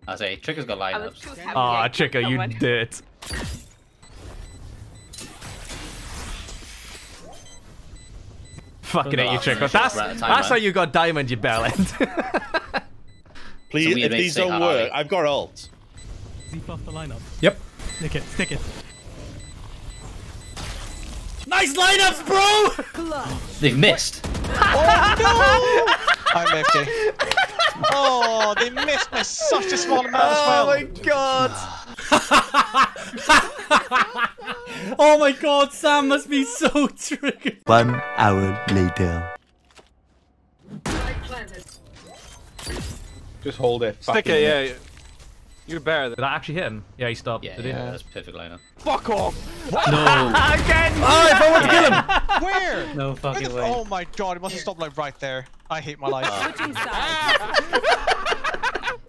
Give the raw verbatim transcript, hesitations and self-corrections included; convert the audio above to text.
I say, Tricko's got lineups. Aw, oh, Tricko, you dirt. Fucking hate you, Tricko. That's, that's how you got diamond, you bell end. Please, if these don't work, I've got ult. Z off the lineup. Yep. Stick it, stick it. Nice lineups, bro! They've missed. Oh no! I'm A F K. Oh, they missed by such a small amount as well. Oh my god! Oh my god, Sam must be so triggered. One hour later. Just hold it. Stick it, yeah. You're better than. Did I actually hit him? Yeah, he stopped. Yeah, Did he? yeah, that's perfect lineup. Fuck off! No. Again! Oh, if I want to kill him! Where? No fucking way. Oh my god, it must have stopped like right there. I hate my life. Switching sides.